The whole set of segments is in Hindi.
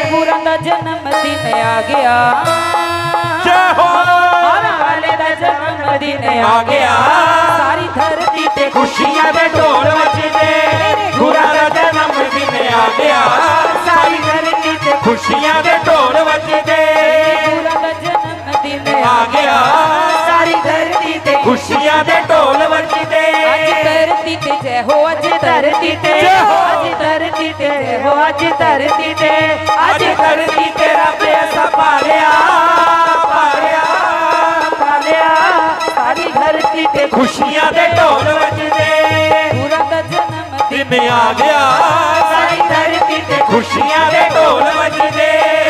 गुरां दा जन्मदिन आ गया, जय हो आने वाले दा जन्मदिन आ गया। सारी धरती ते खुशियां दे ढोल वजदे, गुरां दा जन्मदिन आ गया। सारी धरती ते खुशियां दे ढोल वजदे, गुरां दा जन्मदिन आ गया। सारी धरती ते खुशियां दे ढोल वजदे। अज धरती ते जय हो, अज धरती ते जय हो, अज धरती ते जय हो, अज धरती ते अज धरती ते रब ऐसा पालिया पालिया पालिया। सारी धरती ते खुशियां दे ढोल वजदे, गुरां दा जन्मदिन दिन आ गया। सारी धरती ते खुशियां दे ढोल वजदे।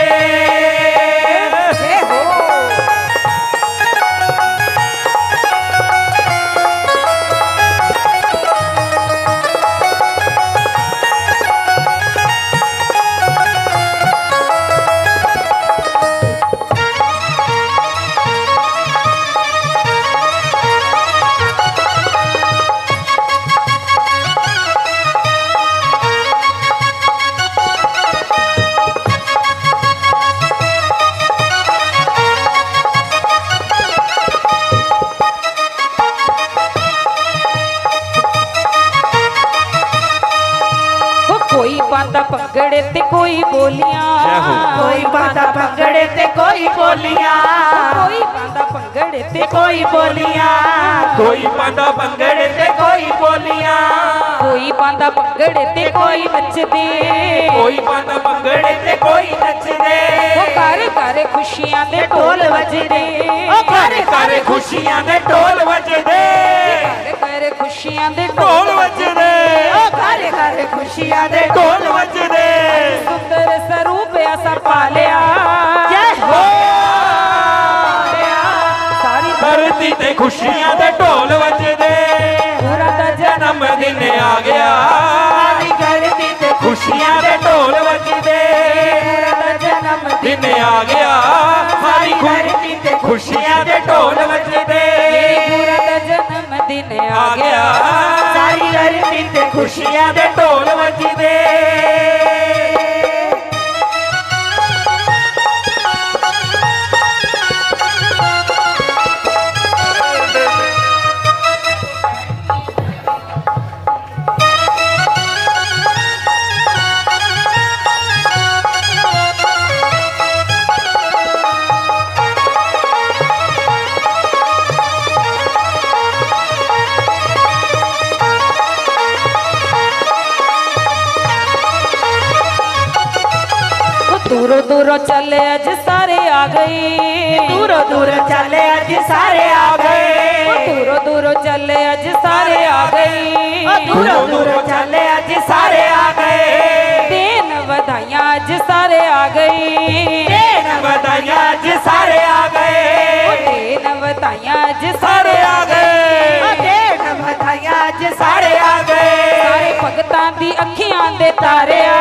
कोई पांदा भंगड़े ते कोई बोलियां, कोई पांदा भंगड़े ते कोई बोलियां, कोई पांदा भंगड़े ते कोई बोलियां, कोई पांदा भंगड़े ते कोई बोलियां, कोई पांदा भंगड़े ते कोई नचदे, कोई पांदा भंगड़े ते कोई नचदे। ओ घर घर खुशियां दे ढोल वजदे, ओ घर घर खुशियां दे ढोल वजदे, घर घर खुशियां दे ढोल वजदे। ओ घर घर खुशियां दे ढोल वजदे। सुंदर स्वरूप ऐसा पालिया, जय हो। सारी धरती ते खुशियां दे ढोल वजदे, गुरां दा जन्मदिन आ गया। सारी धरती ते खुशियां दे ढोल वजदे, गुरां दा जन्मदिन दिन आ गया। सारी धरती ते खुशियां दे ढोल वजदे, गुरां दा जन्मदिन आ गया। सारी धरती ते खुशियां दे ढोल वजदे। दूरों दूरों चले अज सारे आ गए, दूरों दूरों चले अज सारे आ गए, दूरों दूरों चले अज सारे आ गए, दूरों दूरों चले अज सारे आ गए। देन बधाइयां अज सारे आ गए, देन बधाइयां अज सारे आ गए, देन बधाइयां अज सारे आ गए, देन बधाइयां अज सारे आ गए। सारे भगतां दी अखियां दे तारिया,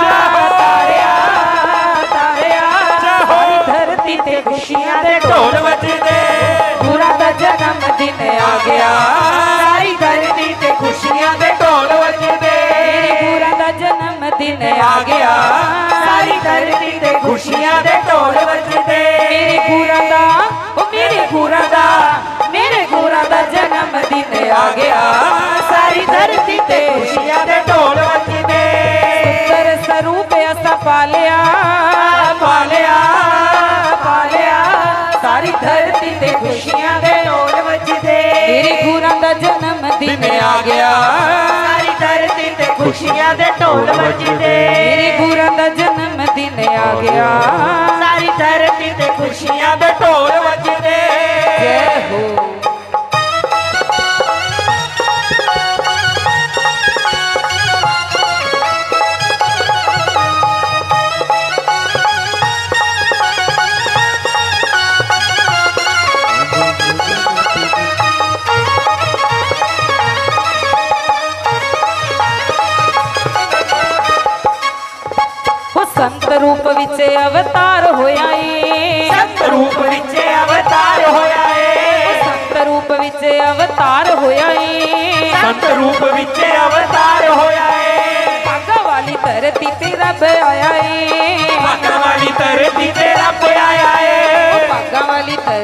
धरती ते खुशियां दे ढोल वजदे, गुरां दा जन्मदिन आ गया। सारी धरती ते खुशियां दे ढोल वजदे, गुरां दा जन्मदिन आ गया। सारी धरती ते खुशियां दे ढोल वजदे। मेरे गुरां दा ओ मेरे गुरां दा, मेरे गुरां दा जन्मदिन आ गया। सारी धरती ते खुशियां दे ढोल वजदे। सुंदर स्वरूप ऐसा पालिया पालिया पालिया, सारी धरती ते खुशियां दे ढोल वजदे। मेरे गुरां दा जन्मदिन आ गया। सारी धरती ते खुशियां दे ढोल वजदे। मेरे गुरां दा जन्मदिन आ गया। सारी धरती ते खुशियां दे ढोल वजदे। जय हो। संत रूप विच अवतार होया है, संत रूप विच अवतार होया है, संत रूप विच अवतार होया है, संत रूप विच अवतार होया है। भागा वाली धरती ते रब आया है, भागा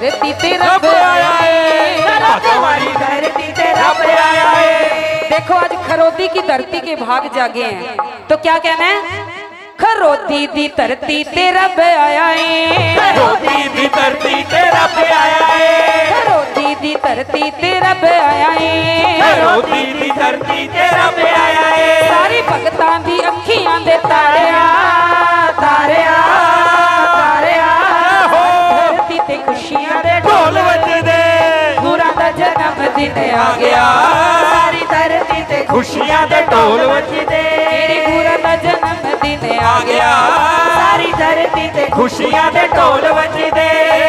धरती ते रब आया है, भाग्य वाली धरती ते रब आया है। देखो आज खरोदी की धरती के भाग जागे हैं, तो क्या कहना है? खरोदी दी धरती ते रब आया है, खरोदी दी धरती ते रब आया है, खरोदी दी धरती ते रब आया है, खरोदी दी धरती ते रब आया है। सारी भगतां दी अखियां दे तारिया तारिया तारिया, धरती ते खुशियां दे ढोल वजदे, गुरां दा जन्म दिन आ गया, सारी धरती ते खुशियां दे ढोल वजदे, मेरे गुरां दा जन्म दिन आ आ गया, सारी धरती ते खुशियां दे ढोल वजदे।